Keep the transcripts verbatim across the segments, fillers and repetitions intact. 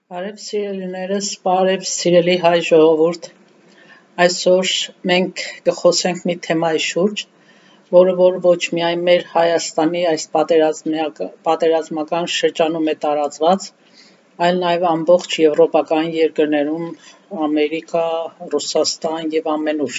Բարև սիրելիներս, բարև սիրելի հայ ժողովուրդ։ Այսօր մենք կխոսենք մի թեմայի շուրջ, որը որ ոչ միայն մեր Հայաստանի այս պատերազմական շրջանում է տարածված, այլ նաև ամբողջ եվրոպական երկրներում, Ամերիկա, Ռուսաստան եւ ամենուր։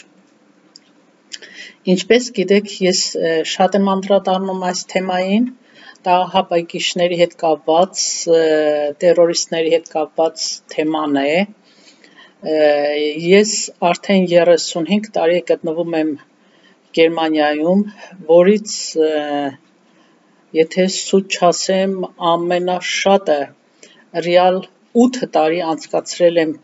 Ինչպես գիտեք, ես շատ եմ անդրադառնում այս թեմային, դա հապայկիչների հետ կապված, տերորիստների հետ կապված թեման է։ Ես արդեն երեսունհինգ տարի գտնվում եմ Գերմանիայում, որից եթե սուտ չասեմ, ամենաշատը ռեալ ութ տարի անցկացրել եմ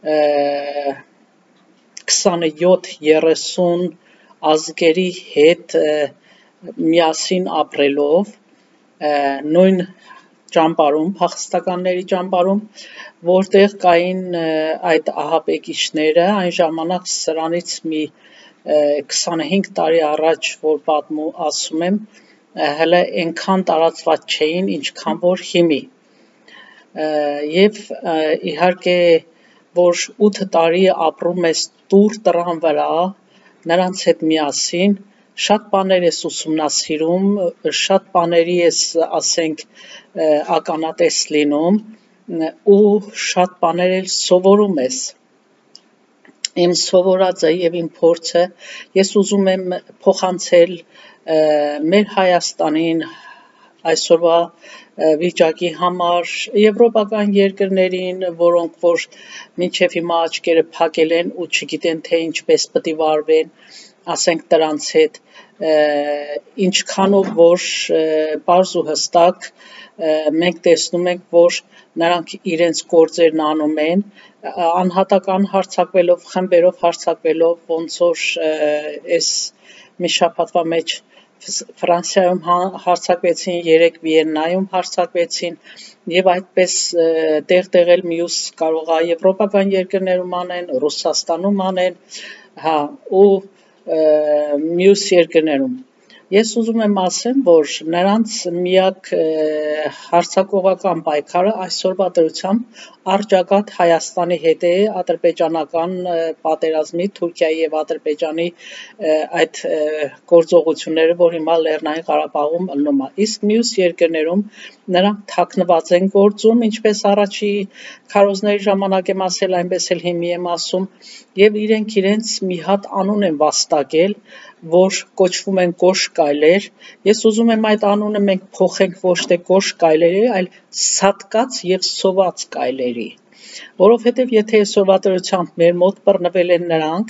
քսանյոթ երեսուն ազգերի հետ միասին ապրելով, նույն ճամբարում, փախստականների ճամբարում, որտեղ կային այդ ահաբեկիչները, այն ժամանակ սրանից մի քսանհինգ տարի առաջ, որ պատմու ասում եմ, հələ այնքան տարածված չէին, ինչքան որ հիմի։ Եվ իհարկե, որ ութ տարի ապրում ես տուր տրան վրա, նրանց հետ միասին, շատ բաներ ես ուսումնասիրում, շատ բաների ես, ասենք, ականատես լինում ու շատ բաներ էլ սովորում ես։ Իմ սովորածը եւ իմ փորձը ես ուզում եմ փոխանցել մեր Հայաստանին այսօրվա վիճակի համար, եվրոպական երկրներին, որոնք որ մինչև հիմա աչքերը փակել են ու չգիտեն թե ինչպես պետք է վարվեն, ասենք դրանց հետ, ինչքանով որ պարզ ու հստակ մենք տեսնում ենք, որ նրանք իրենց գործերն անում են, անհատական հարձակվելով, խմբերով հարձակվելով, ոնց որ այս մի շաբաթվա մեջ Ֆրանսիայում հարձակվեցին, երեք Վիեննայում հարձակվեցին եւ այդպես տեղ-տեղ էլ մյուս կարող է եվրոպական երկրներում անեն, Ռուսաստանում անեն, հա, ու մյուս երկրներում։ Ես ուզում եմ ասեմ, որ նրանց միակ հարձակողական պայքարը այսօրվա դրությամբ առճակատ Հայաստանի հետ է ադրբեջանական պատերազմի, Թուրքիայի եւ Ադրբեջանի այդ գործողությունները, որ հիմա Լեռնային Ղարաբաղում ըլնում է։ Իսկ մյուս երկրներում նրանք թաքնված են գործում, ինչպես առաջի քարոզների ժամանակ եմ ասել, այնպես էլ հիմի եմ ասում, եւ իրենք իրենց մի հատ անուն են վաստակել, որ կոչվում են Գոշ գայլեր։ Ես ուզում եմ այդ անունը մենք փոխենք ոչ թե Գոշ գայլերի, այլ Սատկած եւ Սոված գայլերի, որովհետեւ եթե այսօրվա դրությամբ մեր մոտ բռնվել են նրանք,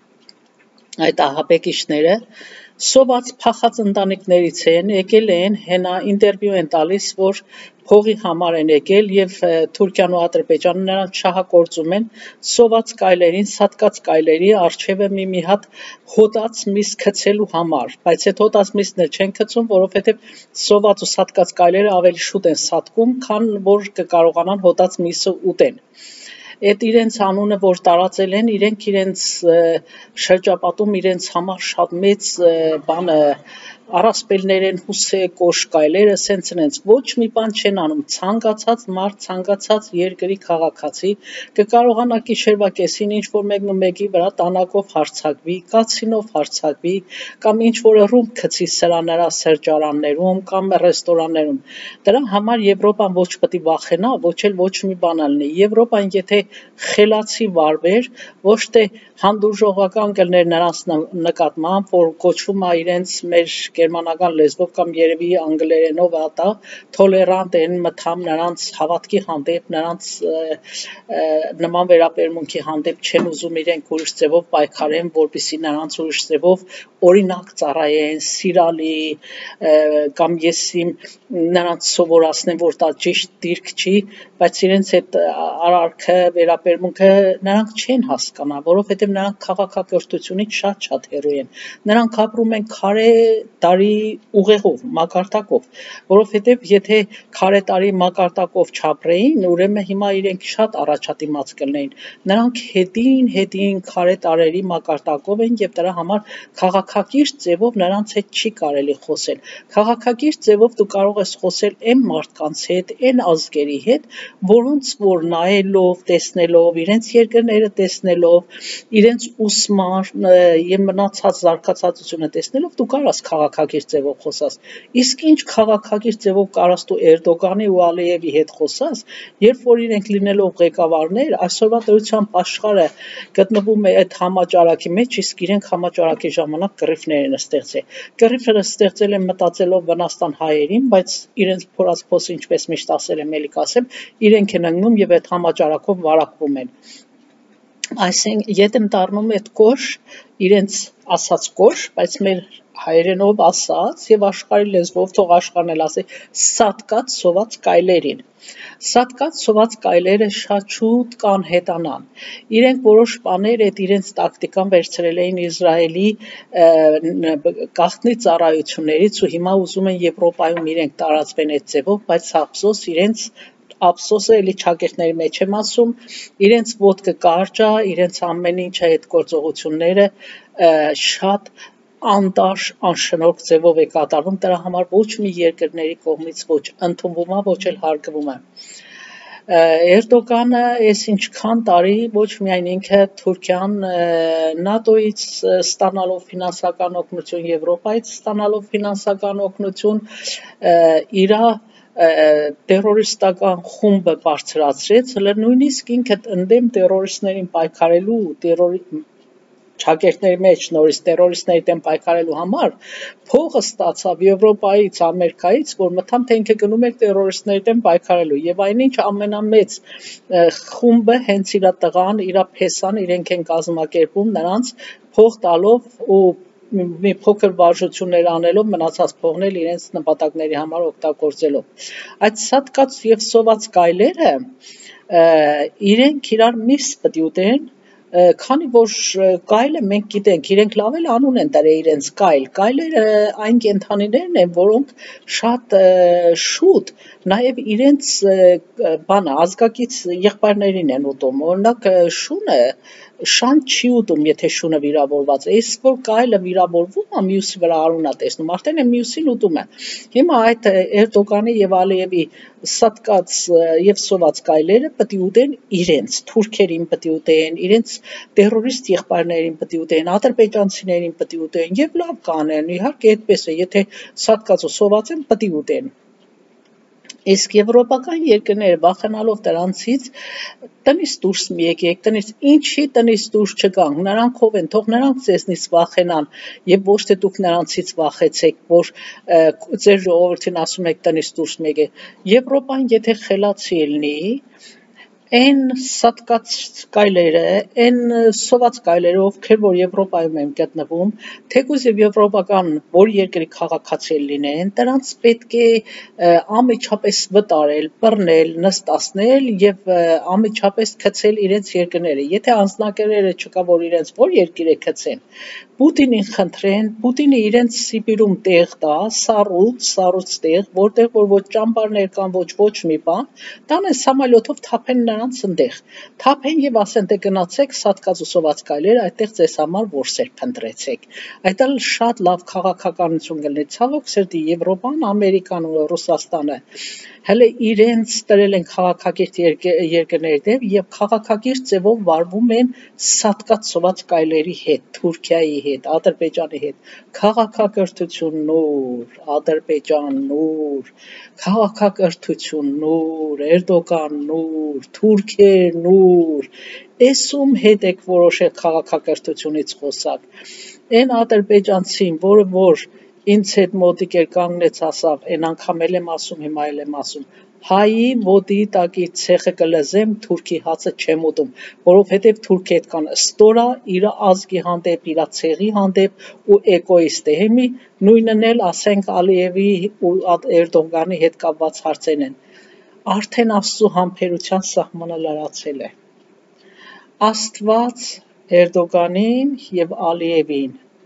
այդ ահաբեկիչները, սոված փախած ընտանիքներից են, եկել են, հենա ինտերվյու են տալիս, որ փողի համար են եկել եւ Թուրքիան ու Ադրբեջանը նրանց շահագործում են սոված գայլերին, սատկած գայլերի արչեւը մի մի հատ հոտած միս գցելու համար, բայց այդ հոտած միսն էլ չեն գցում, որովհետեւ սոված ու սատկած գայլերը ավելի շուտ են սատկում, քան որ կկարողանան հոտած միսը ուտեն։ Այդ իրենց անունը, որ տարածել են, իրենք իրենց շրջապատում իրենց համար շատ մեծ բանը առասպելներ են հուսե Գոշ գայլերը, սենց-սենց ոչ մի բան չեն անում, ցանկացած մարդ, ցանկացած երկրի քաղաքացի կկարողանա գիշերվա կեսին ինչ որ մեկն ու մեկի վրա տանակով հարձակվի, կացինով հարձակվի, կամ ինչ որ ռումբ գցի սրաներա սրճարաններում կամ ռեստորաններում։ Դրա համար Եվրոպան ոչ պետք է վախենա, ոչ էլ ոչ մի բան լինի։ Եվրոպան եթե խելացի վարվեր, ոչ թե հանդուրժողական կլներ նրանց նկատմամբ, որ կոչվում է իրենց մեր գերմանական լեզվով կամ երևի անգլերենով ատա, թոլերանտ են, մտամ նրանց հավատքի հանդեպ, նրանց նման վերաբերմունքի հանդեպ չեն ուզում իրենք ուրիշ ձևով պայքարեն, որպեսզի նրանց ուրիշ ձևով օրինակ ծառայեն, սիրալի, կամ ես իմ նրանց սովորացնեմ, որ դա ճիշտ դիրք չի, բայց իրենց այդ արարքը, վերաբերմունքը նրանք չեն հասկանա, որովհետև նրանք քաղաքակրթությունից շատ-շատ հեռու են։ Նրանք ապրում են քարե տարի ուղեղով, մակարդակով, որովհետև եթե քարե տարի մակարդակով չապրեին, ուրեմն հիմա իրենք շատ առաջադիմաց կլինեին։ Նրանք հետին հետին քարե տարերի մակարդակով են եւ դրա համար քաղաքակիրթ ձևով նրանց հետ չի կարելի խոսել։ Քաղաքակիրթ ձևով դու կարող ես խոսել այն մարդկանց հետ, այն ազգերի հետ, որոնց որ նայելով, տեսնելով, իրենց երկրները տեսնելով, իրենց ուսման եւ մնացած զարգացածությունը տեսնելով դու կարաս քաղաքակիրթ ձևով խոսաս։ Իսկ ինչ քաղաքակիրթ ձևով կարաս դու Էրդողանի ու Ալիևի հետ խոսաս, երբ որ իրենք լինելով ղեկավարներ, այսօրվա դրությամբ աշխարհը գտնվում է այդ համաճարակի մեջ, իսկ իրենք համաճարակի ժամանակ կռիվներ են ստեղծել։ Կռիվները ստեղծել են մտածելով Վնաստան հայերին, բայց իրենց փորած փոսը, ինչպես միշտ ասել եմ, ելի կասեմ, իրենք են ընկնում եւ այդ համաճարակով վարակվում են։ Այսինքն ետ եմ դառնում այդ կոշ, իրենց ասած կոշ, բայց մեր հայերենով ասած եւ աշխարհի լեզվով թող աշխարհն էլ ասի սատկած սոված կայլերին։ Սատկած սոված կայլերը շատ շուտ կանհետանան։ Իրենք որոշ բաներ այդ իրենց տակտիկան վերցրել էին Իսրայելի գաղտնի ծառայություններից ու հիմա ուզում են Եվրոպայում իրենք տարածվեն այդ ձևով, բայց ափսոս իրենց ափսոսը էլի ճակերտների մեջ եմ ասում, իրենց ոտքը կարճ է, իրենց ամեն ինչը այդ գործողությունները շատ անդաշ անշնորհք ձևով է կատարվում, դրա համար ոչ մի երկրների կողմից ոչ ընդունվում է, ոչ էլ հարգվում է։ Էրդողանը այս ինչքան տարի ոչ միայն ինքը Թուրքիան նատոյից ստանալով ֆինանսական օգնություն, Եվրոպայից ստանալով ֆինանսական օգնություն, իր terroristական խումբը բարձրացրեց, հələ նույնիսկ ինքը ընդդեմ terroristներին պայքարելու, ճակերտների մեջ նորից terroristների դեմ պայքարելու համար փողը ստացավ Եվրոպայից, Ամերիկայից, որ մտամ թե ինքը գնում է terroristների դեմ պայքարելու եւ այնինչ ամենամեծ խումբը հենց իր տղան, իր փեսան իրենք են կազմակերպում նրանց փող տալով ու մի փոքր վարժություններ անելով մնացած փողն էլ իրենց նպատակների համար օգտագործելով։ Այդ սատկած եւ սոված կայլերը իրենք իրար միս պետք ուտեն, քանի որ կայլը մենք գիտենք, իրենք լավ էլ անուն են դրել իրենց կայլ։ Կայլերը այն կենդանիներն են, որոնք շատ շուտ նաեւ իրենց բանը ազգակից եղբայրներին են ուտում։ Օրինակ շունը շան չի ուտում, եթե շունը վիրավորված է, իսկ որ կայլը վիրավորվում է, մյուսի վրա արուն է տեսնում, արդեն է մյուսին ուտում է։ Հիմա այդ Էրդողանի եւ Ալիևի սատկած եւ սոված կայլերը պետք է ուտեն իրենց, թուրքերին պետք է ուտեն, իրենց terrorist եղբայրներին պետք է ուտեն, ադրբեջանցիներին պետք է ուտեն եւ լավ կանեն, իհարկե այդպես է, եթե սատկած ու սոված են պետք է ուտեն։ Իսկ եվրոպական երկրները վախենալով դրանցից տնից դուրս մի եկեք, տնից ինչի տնից դուրս չգանք, նրանք ով են, թող նրանք ձեզնից վախենան եւ ոչ թե դուք նրանցից վախեցեք, որ ձեր ժողովրդին ասում եք տնից դուրս մի եկեք։ Եվրոպան եթե խելացի լինի, այն սատկած կայլերը, այն սոված կայլերը, ովքեր որ Եվրոպայում են գտնվում, թեկուզ եւ եվրոպական որ երկրի քաղաքացի լինեն, դրանց պետք է անմիջապես վտարել, բռնել, նստացնել եւ անմիջապես գցել իրենց երկրները։ Եթե անձնակերերը չկա, որ իրենց որ երկիր է գցեն, Պուտինին խնդրեն, Պուտինը իրենց Սիբիրում տեղ տա, սառույց, սառույց տեղ, որտեղ որ ոչ ճամբարներ կան, ոչ ոչ մի բան, տանեն սամալյոտով թափեն նրանց ընդեղ։ Թափեն եւ ասեն թե գնացեք սատկած ու սոված կայլեր, այդտեղ ձեզ համար որսեր փնտրեցեք։ Այդ էլ շատ լավ քաղաքականություն կլինի։ Ցավոք սրտի Եվրոպան, Ամերիկան ու Ռուսաստանը հələ իրենց տրել են քաղաքակիրթ երկրների դեմ եւ քաղաքակիրթ ձևով վարվում են սատկած սոված կայլերի հետ, Թուրքիայի հետ, Ադրբեջանի հետ։ Քաղաքակրթություն նոր, Ադրբեջան նոր, քաղաքակրթություն նոր, Էրդողան նոր, թուրքեր նոր, էսում հետ եք որոշել քաղաքակրթությունից խոսակ։ Այն ադրբեջանցին, որը որ ինձ հետ մոտիկ էր կանգնեց ասավ, այն անգամ էլ եմ ասում, հիմա էլ եմ ասում, հայի ոտի տակի ցեխը կլզեմ, թուրքի հացը չեմ ուտում, որովհետև թուրքի այդքան ստորա իր ազգի հանդեպ, իր ցեղի հանդեպ ու էգոիստ է։ Հիմի նույնն էլ ասենք Ալիևի ու Էրդողանի հետ կապված հարցերն են։ Արդեն Աստծո համբերության սահմանը լրացել է։ Աստված Էրդողանին եւ Ալիևին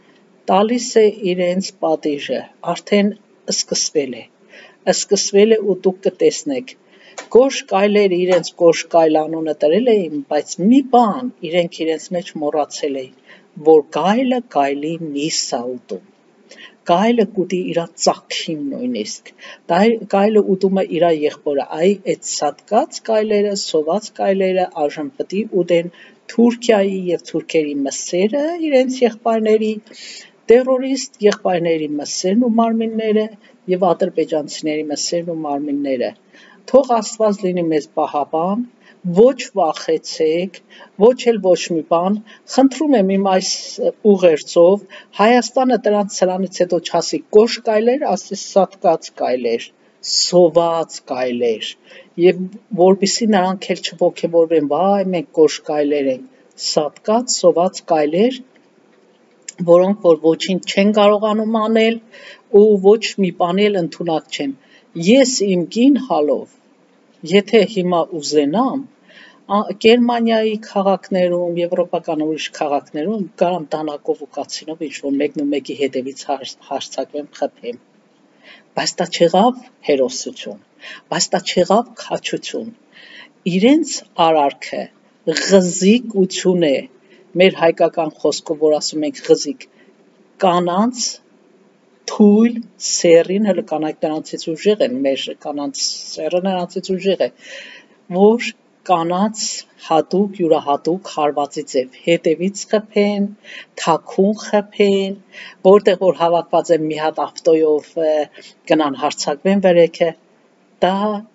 տալիս է իրենց պատիժը, արդեն սկսվել է, սկսվել է ու դուք կտեսնեք, գորշ կայլերը իրենց գորշ կայլ անունը տրել էին, բայց մի բան իրենք իրենց մեջ մոռացել էին, որ գայլը գայլի միս է ուտում, գայլը կուտի իրա ծագին նույնիսկ, գայլը ուտում է իրա եղբորը, այ այդ սատկած կայլերը, սոված կայլերը այժմ պիտի ուտեն Թուրքիայի և թուրքերի մսերը, իրենց եղբայրների, տերորիստ եղբայրների մսերն ու մարմինները և ադրբեջանցիների մսերն ու մարմինները, թող Աստված լինի մեզ պահապան, ոչ վախեցեք, ոչ էլ ոչ մի բան, խնդրում եմ իմ այս ուղերձով, Հայաստանը դրանց սրանից հետո չասի գորշ կայլեր, ասի սատկած կայլեր, սոված կայլեր, և որպեսզի նրանք էլ չոգևորվեն, վայ մենք գորշ կայլեր ենք, սատկած սոված կայլեր, որոնք որ ոչինչ չեն կարողանում անել ու ոչ մի բան էլ ընդունակ չեն, ես իմ կին հալով, եթե հիմա ուզենամ, Գերմանիայի քաղաքներում, եվրոպական ուրիշ քաղաքներում կարամ դանակով ու կացինով ինչ-որ մեկն ու մեկի հետևից հարձակվեմ, խփեմ, բայց դա չեղավ հերոսություն, բայց դա չեղավ քաջություն, իրենց արարքը ղզիկություն է, մեր հայկական խոսքով, որ ասում ենք ղզիկ, կանանց թույլ սերին, հələ կանայք նրանցից ուժեղ են, մեր կանանց սերը նրանցից ուժեղ է, որ կանանց հատուկ, յուրահատուկ հարվածի ձև, հետևից խփեն, թաքուն խփեն, որտեղ որ հավաքված են մի հատ ավտոյով գնան հարձակվեն վրեքը, դա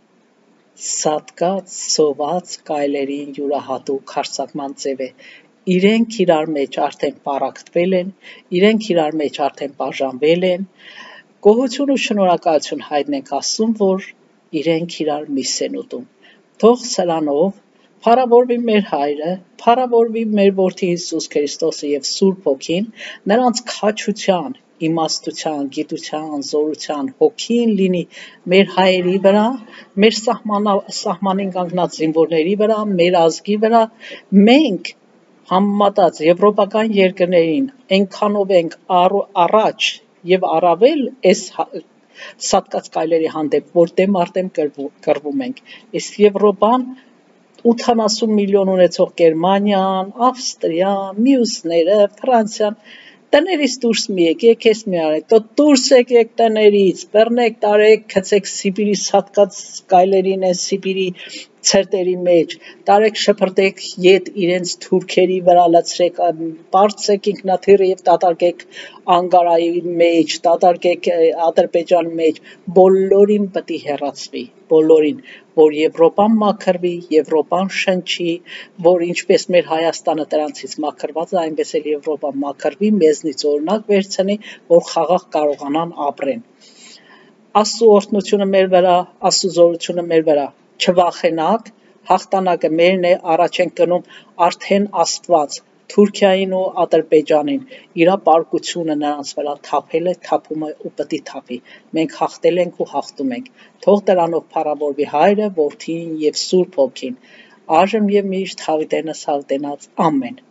սատկած, սոված կայլերին յուրահատուկ հարձակման ձև է, իրենք իրար մեջ արդեն պառակտվել են, իրենք իրար մեջ արդեն բաժանվել են, գոհություն ու շնորհակալություն հայտնենք Աստծուն, որ իրենք իրար միս են ուտում, թող սրանով փառավորվի մեր Հայրը, փառավորվի մեր Որդի Հիսուս Քրիստոսը և Սուրբ Հոգին, նրանց քաջության, իմաստության, գիտության, զորության, հոգին լինի մեր հայերի վրա, մեր սահմանին կանգնած զինվորների վրա, մեր ազգի վրա, մենք համեմատած եվրոպական երկրներին այնքանով ենք առաջ և առավել այս սատկած կայլերի հանդեպ, որ դեմ առ դեմ կռվում ենք, իսկ Եվրոպան ութանասուն միլիոն ունեցող Գերմանիան, Ավստրիան, մյուսները, Ֆրանսիան, տներից դուրս մի եկեք, ես մի արեք, դուրս եկեք տներից, բռնեք, տարեք, գցեք Սիբիրի սատկած կայլերին են, Սիբիրի ցրտերի մեջ, տարեք շփրտեք ետ իրենց թուրքերի վրա լցրեք, բարձեք ինքնաթիռը և դատարկեք Անկարայի մեջ, դատարկեք Ադրբեջանի մեջ, բոլորին պիտի հեռացվի, բոլորին, որ Եվրոպան մաքրվի, Եվրոպան շնչի, որ ինչպես մեր Հայաստանը դրանցից մաքրված է, այնպես էլ Եվրոպան մաքրվի, մեզնից օրինակ վերցնի, որ խաղաղ կարողանան ապրեն։ Աստծո օրհնությունը մեր վրա, Աստծո զորությունը մեր վրա, չվախենակ, հաղթանակը մերն է, առաջ ենք գնում արդեն Աստված, Թուրքիային ու Ադրբեջանին, իրա պարկությունը նրանց վրա թափել է, թափում է ու պիտի թափի, մենք հաղթել ենք ու հաղթում ենք, թող դրանով փառավորվի Հայրը, Որդին և Սուրբ Հոգին, այժմ և միշտ հավիտենս հավիտենաց, ամեն։